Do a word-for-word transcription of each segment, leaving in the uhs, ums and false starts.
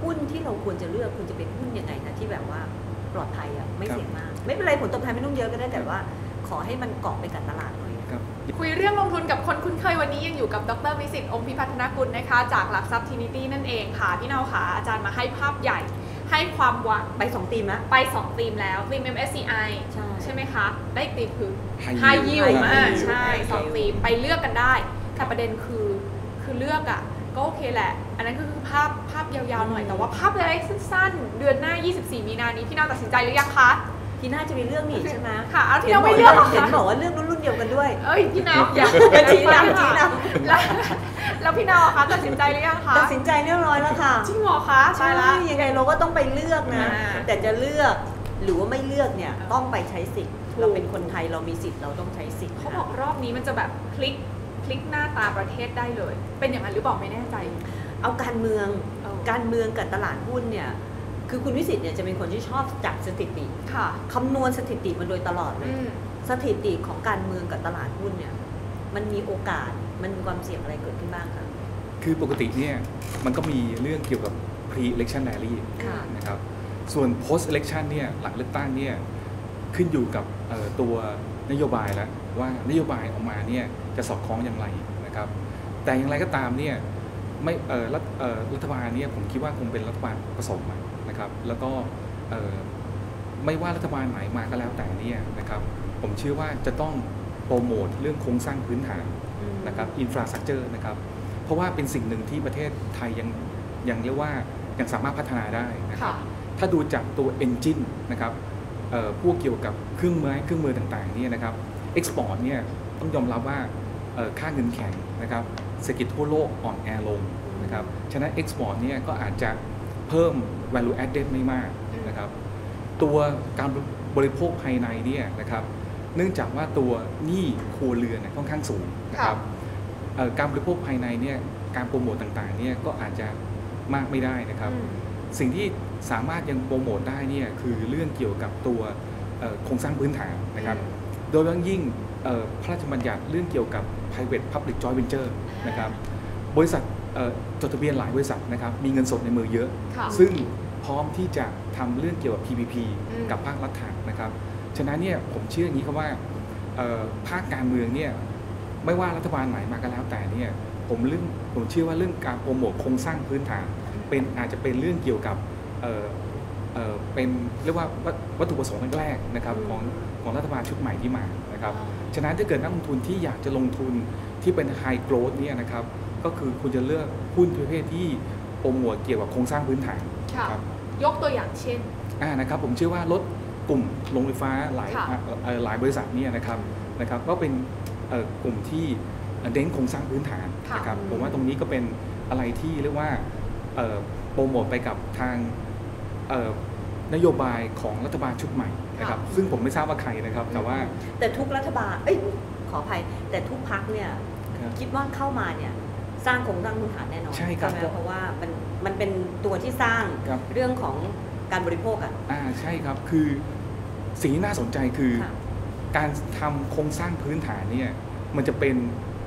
หุ้นที่เราควรจะเลือกควรจะเป็นหุ้นยังไงคะที่แบบว่าปลอดภัยอ่ะไม่เสี่ยงมากไม่เป็นไรผลตอบแทนไม่ต้องเยอะก็ได้แต่ว่าขอให้มันเกาะไปกับตลาดหน่อยคุยเรื่องลงทุนกับคนคุ้นเคยวันนี้ยังอยู่กับดร.วิสิต องค์พิพัฒนกุลนะคะจากหลักทรัพย์ทีนิตี้นั่นเองค่ะพี่เนาค่ะอาจารย์มาให้ภาพใหญ่ให้ความหวังไปสองธีมแล้วไปสองธีมแล้วธีม เอ็ม เอส ซี ไอใช่ใช่ไหมคะได้อีกธีมคือ High Yield มากใช่สองธีมไปเลือกกันได้แต่ประเด็นคือคือเลือกอ่ะก็โอเคแหละอันนั้นก็คือภาพภาพยาวๆหน่อยแต่ว่าภาพเล็กสั้นๆเดือนหน้ายี่สิบสี่มีนานี้พี่เนาตัดสินใจหรือยังคะพี่น่าจะมีเรื่องนี่ใช่ไหมค่ะเอาพี่นาไม่เลือกเห็นบอกว่าเรื่องรุ่นเดียวกันด้วยเอ้ยพี่นาอย่าชี้นำชี้นำแล้วแล้วพี่นาคะตัดสินใจหรือยังคะตัดสินใจเรียบร้อยแล้วค่ะจริงเหรอคะใช่แล้วยังไงเราก็ต้องไปเลือกนะแต่จะเลือกหรือว่าไม่เลือกเนี่ยต้องไปใช้สิทธิ์เราเป็นคนไทยเรามีสิทธิ์เราต้องใช้สิทธิ์เขาบอกรอบนี้มันจะแบบพลิกพลิกหน้าตาประเทศได้เลยเป็นอย่างนั้นหรือเปล่าไม่แน่ใจเอาการเมืองการเมืองกับตลาดหุ้นเนี่ยคือคุณวิสิตเนี่ยจะเป็นคนที่ชอบจับสถิติคำนวณสถิติมาโดยตลอดเลยสถิติของการเมืองกับตลาดหุ้นเนี่ยมันมีโอกาสมันมีความเสี่ยงอะไรเกิดขึ้นบ้างคะคือปกติเนี่ยมันก็มีเรื่องเกี่ยวกับ pre-election rally นะครับส่วน post election เนี่ยหลังเลือกตั้งเนี่ยขึ้นอยู่กับตัวนโยบายแล้วว่านโยบายออกมาเนี่ยจะสอดคล้องอย่างไรนะครับแต่อย่างไรก็ตามเนี่ยไม่รัฐรัฐบาลเนี่ยผมคิดว่าคงเป็นรัฐบาลผสมนะครับแล้วก็ไม่ว่ารัฐบาลไหนมาก็แล้วแต่เนี่ยนะครับผมเชื่อว่าจะต้องโปรโมทเรื่องโครงสร้างพื้นฐานนะครับอินฟราสตรัคเจอร์นะครับเพราะว่าเป็นสิ่งหนึ่งที่ประเทศไทยยังยังเรียกว่ายังสามารถพัฒนาได้นะครับถ้าดูจากตัว engine นะครับพวกเกี่ยวกับเครื่องมือเครื่องมือต่างๆเนี่ยนะครับ export เนี่ยต้องยอมรับว่าค่าเงินแข็งนะครับเศรษฐกิจทั่วโลกอ่อนแอลงนะครับฉะนั้น export เนี่ยก็อาจจะเพิ่ม value added ไม่มากนะครับตัวการบริโภคภายในเนี่ยนะครับเนื่องจากว่าตัวหนี้ครัวเรือนค่อนข้างสูงนะครับการบริโภคภายในเนี่ยการโปรโมทต่างๆเนี่ยก็อาจจะมากไม่ได้นะครับสิ่งที่สามารถยังโปรโมทได้เนี่ยคือเรื่องเกี่ยวกับตัวโครงสร้างพื้นฐานนะครับโดยเฉพาะยิ่งพระราชบัญญัติเรื่องเกี่ยวกับ private public joint venture นะครับบริษัทจดทะเบียนหลายบริษัทนะครับมีเงินสดในมือเยอะซึ่งพร้อมที่จะทำเรื่องเกี่ยวกับ พี พี พี กับภาครัฐนะครับฉะนั้นเนี่ยผมเชื่ออย่างนี้ครับว่าภาคการเมืองเนี่ยไม่ว่ารัฐบาลไหนมาก็แล้วแต่เนี่ยผมเรื่องผมเชื่อว่าเรื่องการโปรโมทโครงสร้างพื้นฐานเป็นอาจจะเป็นเรื่องเกี่ยวกับเอ่อเอ่อเป็นเรียกว่าวัตถุประสงค์แรกๆนะครับของของรัฐบาลชุดใหม่ที่มานะครับฉะนั้นถ้าเกิดนักลงทุนที่อยากจะลงทุนที่เป็น high growth เนี่ยนะครับก็คือคุณจะเลือกหุ้นประเภทที่โปรโมทเกี่ยวกับโครงสร้างพื้นฐานครับยกตัวอย่างเช่นอ่านะครับผมเชื่อว่ารถกลุ่มโรงไฟฟ้าหลายหลายบริษัทเนี่ยนะครับนะครับก็เป็นกลุ่มที่เน้นโครงสร้างพื้นฐานนะครับผมว่าตรงนี้ก็เป็นอะไรที่เรียกว่าโปรโมทไปกับทางนโยบายของรัฐบาลชุดใหม่นะครับซึ่งผมไม่ทราบว่าใครนะครับแต่ว่าแต่ทุกรัฐบาลเอ้ยขออภัยแต่ทุกพรรคเนี่ยคิดว่าเข้ามาเนี่ยสร้างโครงสร้างพื้นฐานแน่นอนใช่ครับเพราะว่ามันมันเป็นตัวที่สร้างเรื่องของการบริโภคอ่ะอ่าใช่ครับคือสิ่งที่น่าสนใจคือการทำโครงสร้างพื้นฐานเนี่ยมันจะเป็น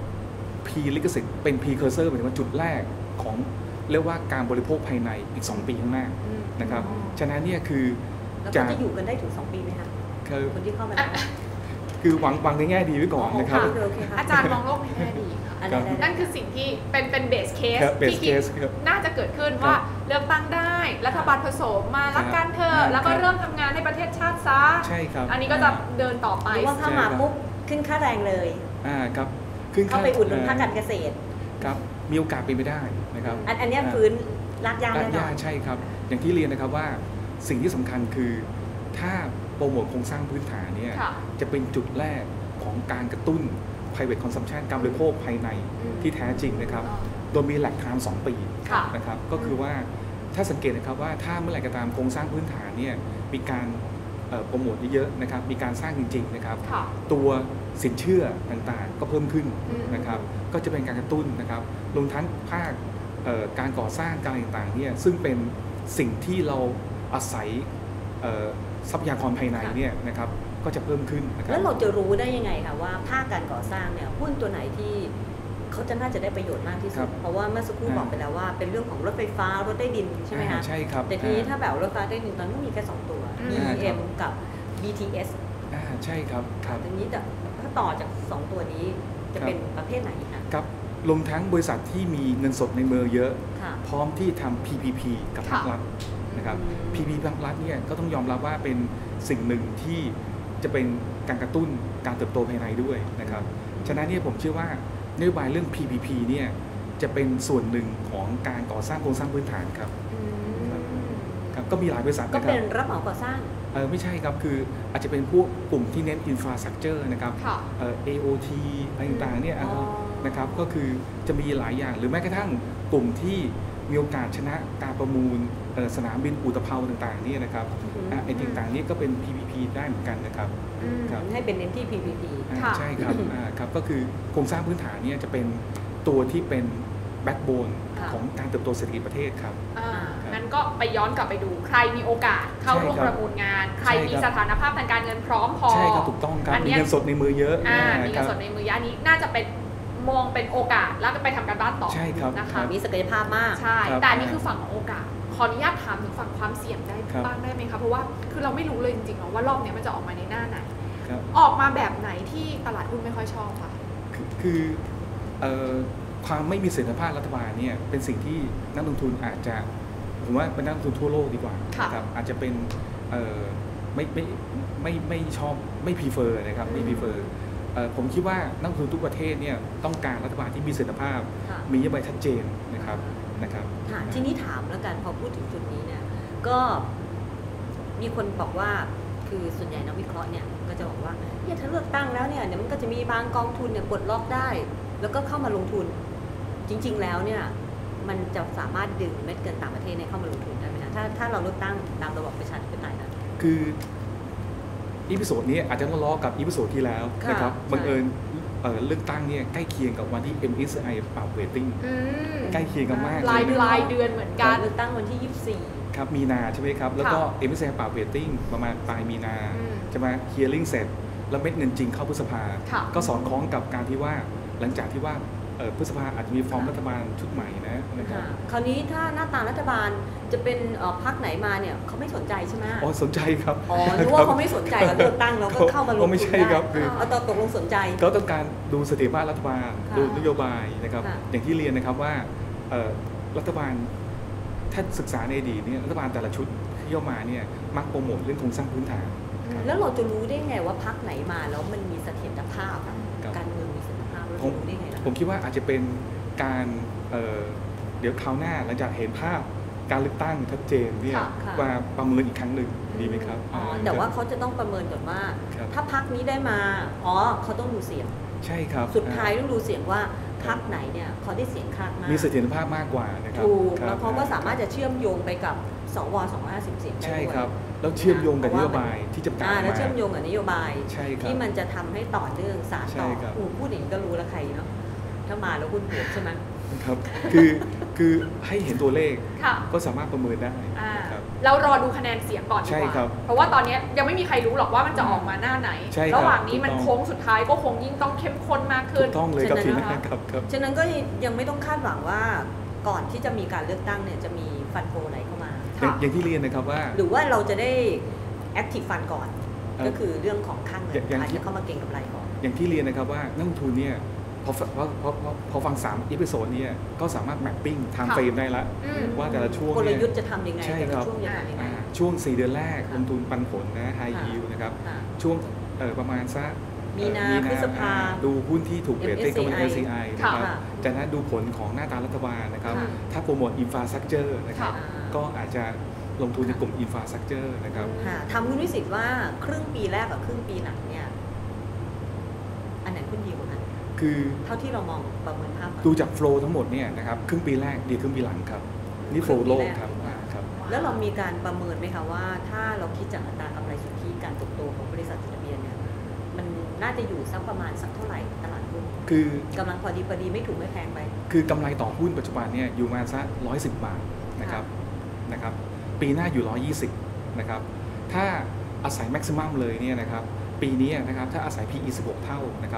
pre ลิขสิทธิ์เป็น precursor หมายถึงว่าจุดแรกของเรียกว่าการบริโภคภายในอีกสองปีข้างหน้านะครับฉะนั้นเนี่ยคือจะจะอยู่กันได้ถึงสองปีไหมคะคนที่เข้ามาคือหวังหวังในแง่ดีไว้ก่อนนะครับอาจารย์มองโลกในแง่ดีค่ะนั่นคือสิ่งที่เป็นเป็นเบสเคสที่คิดน่าจะเกิดขึ้นว่าเลือกตั้งได้รัฐบาลผสมมารักกันเถอะแล้วก็เริ่มทำงานให้ประเทศชาติซะใช่ครับอันนี้ก็จะเดินต่อไปหรือว่าถ้ามาปุ๊บขึ้นค่าแรงเลยอ่าครับขึ้นเข้าไปอุดหนุนภาคการเกษตรครับมีโอกาสเป็นไปได้นะครับอันนี้พื้นรักยากแน่นอนใช่ครับอย่างที่เรียนนะครับว่าสิ่งที่สำคัญคือถ้าโปรโมทโครงสร้างพื้นฐานเนี่ยจะเป็นจุดแรกของการกระตุ้น private consumption การบริโภคภายในที่แท้จริงนะครับโดยมีหลักทางสองปีนะครับก็คือว่าถ้าสังเกตนะครับว่าถ้าเมื่อไหร่ก็ตามโครงสร้างพื้นฐานเนี่ยมีการโปรโมทเยอะๆนะครับมีการสร้างจริงๆนะครับตัวสินเชื่อต่างๆก็เพิ่มขึ้นนะครับก็จะเป็นการกระตุ้นนะครับรวมทั้งภาคการก่อสร้างการต่างๆเนี่ยซึ่งเป็นสิ่งที่เราอาศัยทรัพยากรภายในเนี่ยนะครับก็จะเพิ่มขึ้นนะครับแล้วเราจะรู้ได้ยังไงคะว่าภาคการก่อสร้างเนี่ยหุ้นตัวไหนที่เขาจะน่าจะได้ประโยชน์มากที่สุดเพราะว่าเมื่อสักครู่บอกไปแล้วว่าเป็นเรื่องของรถไฟฟ้ารถใต้ดินใช่ไหมคะใช่ครับแต่ทีนี้ถ้าแบบรถไฟฟ้าใต้ดินตอนนี้มีแค่สองตัว บี เอ็ม กับ บี ที เอสอ่าใช่ครับครับทีนี้ถ้าต่อจากสองตัวนี้จะเป็นประเภทไหนคะครับรวมทั้งบริษัทที่มีเงินสดในมือเยอะพร้อมที่ทำ พี พี พี กับภาครัฐนะครับ พี พี พี ภาครัฐเนี่ยก็ต้องยอมรับว่าเป็นสิ่งหนึ่งที่จะเป็นการกระตุ้นการเติบโตภายในด้วยนะครับฉะนั้นเนี่ยผมเชื่อว่านโยบายเรื่อง พี พี พี เนี่ยจะเป็นส่วนหนึ่งของการก่อสร้างโครงสร้างพื้นฐานครับครับก็มีหลายบริษัทนะครับก็เป็นรับเหมาก่อสร้างเออไม่ใช่ครับคืออาจจะเป็นพวกกลุ่มที่เน้นอินฟราสตรัคเจอร์นะครับเอ่อ เอ โอ ที อะไรต่างๆเนี่ยนะครับก็คือจะมีหลายอย่างหรือแม้กระทั่งกลุ่มที่มีโอกาสชนะการประมูลสนามบินอุตภาวต่างๆนี่นะครับไอ้ต่างๆนี่ก็เป็น พี พี พี ได้เหมือนกันนะครับให้เป็นเน้นที่ พี พี พีใช่ครับครับก็คือโครงสร้างพื้นฐานเนี่ยจะเป็นตัวที่เป็นแบ็กโบนของการเติบโตเศรษฐกิจประเทศครับงั้นก็ไปย้อนกลับไปดูใครมีโอกาสเข้าร่วมประมูลงานใครมีสถานภาพทางการเงินพร้อมพอใช่ครับถูกต้องครับมีเงินสดในมือเยอะมีเงินสดในมือเยอะนี้น่าจะเป็นมองเป็นโอกาสแล้วก็ไปทำการบ้านต่อใช่ครับนะคะมีศักยภาพมากใช่แต่นี่คือฝั่งของโอกาสขออนุญาตถามถึงฝั่งความเสี่ยงได้บ้างได้ไหมคะเพราะว่าคือเราไม่รู้เลยจริงๆว่ารอบนี้มันจะออกมาในหน้าไหนออกมาแบบไหนที่ตลาดหุ้นไม่ค่อยชอบค่ะคือความไม่มีเสถียรภาพรัฐบาลเนี่ยเป็นสิ่งที่นักลงทุนอาจจะผมว่าเป็นนักลงทุนทั่วโลกดีกว่าครับอาจจะเป็นไม่ไม่ไม่ไม่ชอบไม่พรีเฟอร์นะครับไม่พรีเฟอร์ผมคิดว่านักลงทุนทุกประเทศเนี่ยต้องการรัฐบาลที่มีเสถียรภาพมีนโยบายชัดเจนนะครับนะครับทีนี้ถามแล้วกันพอพูดถึงจุดนี้เนี่ยก็มีคนบอกว่าคือส่วนใหญ่นักวิเคราะห์เนี่ยก็จะบอกว่าเนี่ยถ้าเลือกตั้งแล้วเนี่ยเดี๋ยวมันก็จะมีบางกองทุนเนี่ยปลดล็อกได้แล้วก็เข้ามาลงทุนจริงๆแล้วเนี่ยมันจะสามารถดึงเม็ดเงินต่างประเทศเนี่ยเข้ามาลงทุนได้ไหมคะถ้าถ้าเราเลือกตั้งตามระบอบประชาธิปไตยนะคืออีพิโซดนี้อาจจะล้อกับอีพิโซดที่แล้วนะครับบังเอิญเลือกตั้งเนี่ยใกล้เคียงกับวันที่ เอ็ม เอส ไอ ปรับเรตติ้งใกล้เคียงกันมากรายรายเดือนเหมือนกันเลือกตั้งวันที่ยี่สิบสี่ครับมีนาใช่ไหมครับแล้วก็ เอ็ม เอส ไอ ปรับเรตติ้งประมาณปลายมีนาใช่ไหมเฮียริ่งเสร็จแล้วเม็ดเงินจริงเข้าพฤษภาก็สอดคล้องกับการที่ว่าหลังจากที่ว่าพฤษภาอาจจะมีฟอร์มรัฐบาลชุดใหม่นะนะครับคราวนี้ถ้าหน้าตารัฐบาลจะเป็นพรรคไหนมาเนี่ยเขาไม่สนใจใช่ไหมอ๋อสนใจครับอ๋อนึกว่าเขาไม่สนใจกับเลือกตั้งแล้วก็เข้ามาลงทุนได้ไม่ใช่ครับคือเอาตกลงสนใจก็ต้องการดูเสถียรภาพรัฐบาลดูนโยบายนะครับอย่างที่เรียนนะครับว่ารัฐบาลถ้าศึกษาในอดีตเนี่ยรัฐบาลแต่ละชุดที่มาเนี่ยมักโปรโมทเรื่องโครงสร้างพื้นฐานแล้วเราจะรู้ได้ไงว่าพรรคไหนมาแล้วมันมีเสถียรภาพการเมืองมีเสถียรภาพเราจะรู้ได้ไงล่ะผมคิดว่าอาจจะเป็นการเ, เดี๋ยวคราวหน้าหลังจากเห็นภาพการเลือกตั้งชัดเจนเนี่ยมาประเมินอีกครั้งหนึ่งดีไหมครับอ๋อแต่ว่าเขาจะต้องประเมินก่อนว่าถ้าพรรคนี้ได้มาอ๋อเขาต้องดูเสียงใช่ครับสุดท้ายต้องดูเสียงว่าพรรคไหนเนี่ยเขาได้เสียงข้างมากมีเสถียรภาพมากกว่านะครับถูกแล้วเขาก็สามารถจะเชื่อมโยงไปกับสวสองร้อยห้าสิบเสียงได้ด้วยใช่ครับแล้วเชื่อมโยงกับนโยบายที่จะตามมาแล้วเชื่อมโยงกับนโยบายที่มันจะทำให้ต่อเนื่องสานต่อพูดอย่างนี้ก็รู้แล้วใครเนาะถ้ามาแล้วหุ้นบวกใช่ไหมครับคือคือให้เห็นตัวเลขก็สามารถประเมินได้เรารอดูคะแนนเสียงก่อนดีกว่าเพราะว่าตอนนี้ยังไม่มีใครรู้หรอกว่ามันจะออกมาหน้าไหนระหว่างนี้มันโค้งสุดท้ายก็คงยิ่งต้องเข้มข้นมากขึ้นต้องเลยครับทีนะครับฉะนั้นก็ยังไม่ต้องคาดหวังว่าก่อนที่จะมีการเลือกตั้งเนี่ยจะมีฟันโฟไหนเข้ามาอย่างที่เรียนนะครับว่าหรือว่าเราจะได้แอคทีฟฟันก่อนก็คือเรื่องของค่าเงินอาจจะเข้ามาเก็งกำไรก่อนอย่างที่เรียนนะครับว่านักลงทุนเนี่ยพอพอพอพอฟังสามอีพิโซดเนี่ยก็สามารถแมปปิ้งไทม์เฟรมได้ละว่าแต่ละช่วงกลยุทธ์จะทำยังไงใช่ครับช่วงสี่เดือนแรกลงทุนปันผลนะไฮยิวนะครับช่วงประมาณสักมีนาพฤษภาดูหุ้นที่ถูกเรตติ้งก็เป็น เอ ซี ไอ นะครับจากนั้นดูผลของหน้าตารัฐบาลนะครับถ้าโปรโมทอินฟราสตรัคเจอร์นะครับก็อาจจะลงทุนในกลุ่มอินฟราสตรัคเจอร์นะครับทำคุณวิสิทธิ์ว่าครึ่งปีแรกกับครึ่งปีหลังเนี่ยอันไหนหุ้นดีกว่ากันคือเท่าที่เรามองประเมินภาพดูจากโฟลว์ทั้งหมดเนี่ยนะครับครึ่งปีแรกดีครึ่งปีหลังครับนี่โฟลว์โลกครับครับแล้วเรามีการประเมินไหมคะว่าถ้าเราคิดจากอัตรากำไรสุทธิการเติบโตของบริษัทจดทะเบียนเนี่ยมันน่าจะอยู่สักประมาณสักเท่าไหร่ตลาดหุ้นคือกำลังพอดีพอดีไม่ถูกไม่แพงไปคือกำไรต่อหุ้นปัจจุบันเนี่ยอยู่มาสักร้อยสิบบาทนะครับนะครับปีหน้าอยู่ร้อยยี่สิบนะครับถ้าอาศัยแม็กซิมัมเลยเนี่ยนะครับปีนี้นะครับถ้าอาศัย พี อี สิบหกเท่านะครับ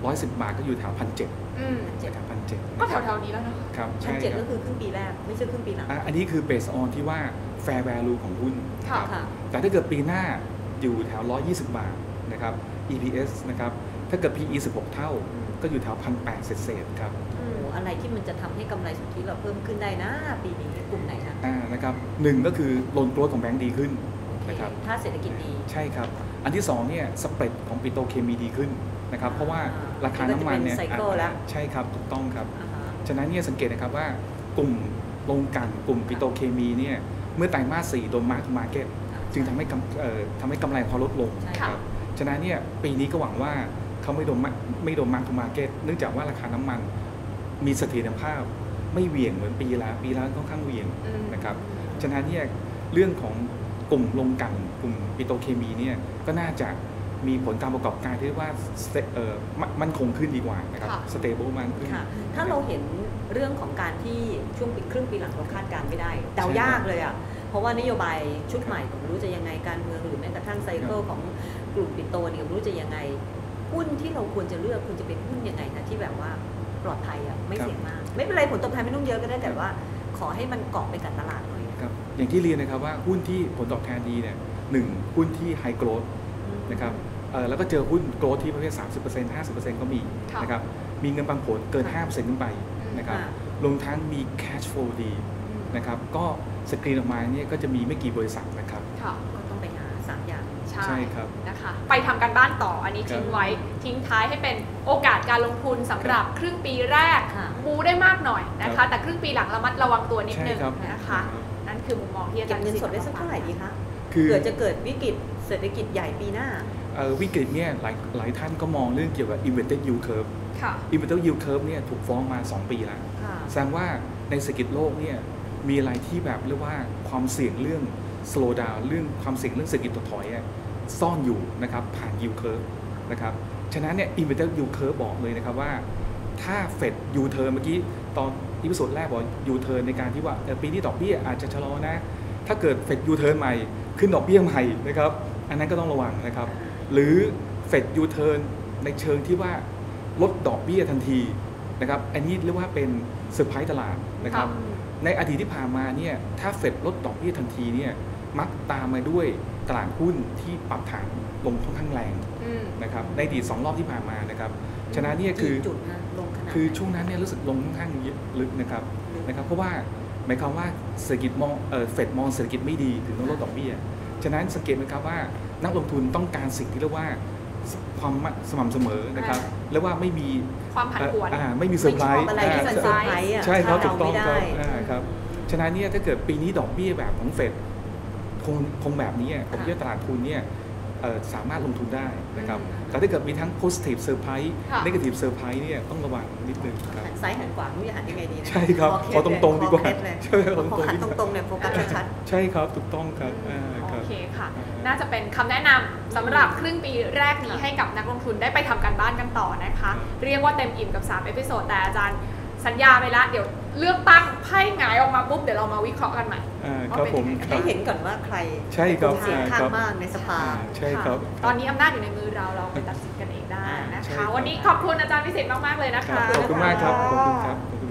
ร้อยสิบบาทก็อยู่แถวพันเจ็ดอืมแถวพันเจ็ดก็แถวๆนี้แล้วนะคะครับพันใช่เจ็ดครัก็บคือครึ่งปีแรกไม่ใช่ครึ่งปีหลังอ่ะอันนี้คือ based on ที่ว่า fair value ของหุ้นค่ะครับค่ะแต่ถ้าเกิดปีหน้าอยู่แถวหนึ่งร้อยยี่สิบบาทนะครับ อี พี เอส นะครับถ้าเกิด พี อี สิบหก เท่าก็อยู่แถว หนึ่งพันแปดร้อย เศษๆครับโอ้อะไรที่มันจะทำให้กำไรสุทธิเราเพิ่มขึ้นได้นะปีนี้กลุ่มไหนนะอ่านะครับหนึ่งก็คือโลนโกรธของแบงก์ดีขึ้นนะครับถ้าเศรษฐกิจดีใช่ครับ อันที่สองเนี่ยสเปรดของปิโตรเคมีดีขึ้นนะครับเพราะว่าราคาน้ำมันเนี่ยก็จะเป็นไซเคิลแล้วใช่ครับถูกต้องครับอ่าฮะฉะนั้นเนี่ยสังเกตนะครับว่ากลุ่มโรงกลั่นกลุ่มปิโตรเคมีเนี่ยเมื่อไตรมาสสี่โดนมาร์คมาร์เก็ตจึงทำให้กำเอ่อทำให้กำไรของเขาลดลงใช่ครับฉะนั้นเนี่ยปีนี้ก็หวังว่าเขาไม่โดนไม่โดนมาร์คมาร์เก็ตเนื่องจากว่าราคาน้ำมันมีเสถียรภาพไม่เหวี่ยงเหมือนปีแล้วปีแล้วค่อนข้างเหวี่ยงอืมนะครับฉะนั้นเนี่ยเรื่องของกลุ่มโรงกลั่นกลุ่มปิโตรเคมีเนี่ยก็น่าจะมีผลการประกอบการที่ว่าเอ่อมั่นคงขึ้นดีกว่านะครับค่ะสเตเบิลมากขึ้นค่ะถ้าเราเห็นเรื่องของการที่ช่วงปีครึ่งปีหลังเราคาดการณ์ไม่ได้เดายากเลยอ่ะเพราะว่านโยบายชุดใหม่ผมไม่รู้จะยังไงการเมืองหรือแม้กระทั่งไซเคิลของกลุ่มปิโตเนี่ยผมไม่รู้จะยังไงหุ้นที่เราควรจะเลือกควรจะเป็นหุ้นยังไงนะที่แบบว่าปลอดภัยอ่ะไม่เสี่ยงมากไม่เป็นไรผลตอบแทนไม่ต้องเยอะก็ได้แต่ว่าขอให้มันเกาะไปกับตลาดหน่อยครับอย่างที่เรียนนะครับว่าหุ้นที่ผลตอบแทนดีเนี่ยหนึ่งหุ้นที่ไฮโกรธนะครับเอ่อแล้วก็เจอหุ้นโกรธที่ประเภท สามสิบเปอร์เซ็นต์ ห้าสิบเปอร์เซ็นต์ ก็มีค่ะนะครับมีเงินปันผลเกิน ห้าเปอร์เซ็นต์ ขึ้นไปนะครับค่ะรวมทั้งมี cash flow ดีนะครับก็สกรีนออกมาเนี่ยก็จะมีไม่กี่บริษัทนะครับค่ะก็ต้องไปหาสามอย่างใช่ใช่ครับนะคะไปทำกันบ้านต่ออันนี้ครับทิ้งไว้ทิ้งท้ายให้เป็นโอกาสการลงทุนสำหรับครึ่งปีแรกค่ะบูได้มากหน่อยนะครัคะบแต่ครึ่งปีหลังระมัดระวังตัวนิดนึงใช่ครับนะคะนั่นคือมุมมองที่อาเก็จาบรย์เงินสิสดได้สักเท่าไหร่ดีคะคือเผื่อจะเกิดวิกฤตเศรษฐกิจใหญ่ปีหน้าเอ่อวิกฤตเนี่ยหลายหลายท่านก็มองเรื่องเกี่ยวกับ inverted yield curve ค่ะ inverted yield curve เนี่ยถูกฟ้องมา สอง ปีแล้วค่ะแสดงว่าในเศรษฐกิจโลกเนี่ยมีอะไรที่แบบเรียกว่าความเสี่ยงเรื่อง slow down เรื่องความเสี่ยงเรื่องเศรษฐกิจถดถอยอะซ่อนอยู่นะครับผ่าน yield curve นะครับฉะนั้นเนี่ย inverted yield curve บอกเลยนะครับว่าถ้าเฟด U turn เมื่อกี้ตอนอีพิโซดแรกบอก U turn ในการที่ว่าเอ่อปีนี้ดอกเบี้ยอาจจะชะลอนะถ้าเกิดเฟด U turn ใหม่ขึ้นดอกเบี้ยใหม่นะครับอันนั้นก็ต้องระวังนะครับหรือเฟด U turn ในเชิงที่ว่าลดดอกเบี้ยทันทีนะครับอันนี้เรียกว่าเป็นเซอร์ไพรส์ตลาดนะครับค่ะในอดีตที่ผ่านมาเนี่ยถ้าเฟดลดดอกเบี้ยทันทีเนี่ยมักตามมาด้วยตลาดหุ้นที่ปรับฐานลงค่อนข้างแรงอืมนะครับในอดีตสองรอบที่ผ่านมานะครับฉะนั้นเนี่ยคือกี่จุดนะลงขนาดคือช่วงนั้นเนี่ยรู้สึกลงค่อนข้างลึกนะครับนะครับเพราะว่าหมายความว่าเศรษฐกิจมองเอ่อเฟดมองเศรษฐกิจไม่ดีถึงต้องลดดอกเบี้ยฉะนั้นสังเกตไหมครับว่านักลงทุนต้องการสิ่งที่เรียกว่าความสม่ำเสมอนะครับและว่าไม่มีความผันผวนอ่าไม่มีเซอร์ไพรไม่ชอบส์อะไรที่มันเซอร์ไพรส์อ่ะใช่ครับคาดถูกต้องเดาคไม่รับได้อ่าครับฉะนั้นเนี่ยถ้าเกิดปีนี้ดอกเบี้ยแบบของเฟดคงคงแบบนี้ผมคิดว่าตลาดทุนเนี่ยเอ่อสามารถลงทุนได้นะครับแต่ถ้าเกิดมีทั้ง positive surprise ค่ะ negative surprise เนี่ยต้องระวังนิดนึงครับหันซ้ายหันขวาไม่รู้จะหันยังไงดีนะใช่ครับเคขอตรงๆดีกว่าเคสเลยใช่ครับขอหันตรงๆตรงๆเนี่ยโฟกัสชัดใช่ครับถูกต้องครับอ่าคโอรับเคค่ะ น่าจะเป็นคำแนะนำสำหรับครึ่งปีแรกนี้ให้กับนักลงทุนได้ไปทำการบ้านกันต่อนะคะ เรียกว่าเต็มอิ่มกับสามเอพิโซดแต่อาจารย์สัญญาไปละเดี๋ยวเลือกตั้งไพ่หงายออกมาปุ๊บเดี๋ยวเรามาวิเคราะห์กันใหม่อ่าครับผมๆ ให้เห็นก่อนว่าใครใช่ครับเป็นเสียงข้างมากในสภาอ่าใช่ครับตอนนี้อำนาจอยู่ในมือเราเราไปตัดสินกันเองได้นะใช่ครัคะบวันนี้ขอบคุณอาจารย์พิเศษมากๆเลยนะครัคะบขอบคุณมากครับขอบคุณครับ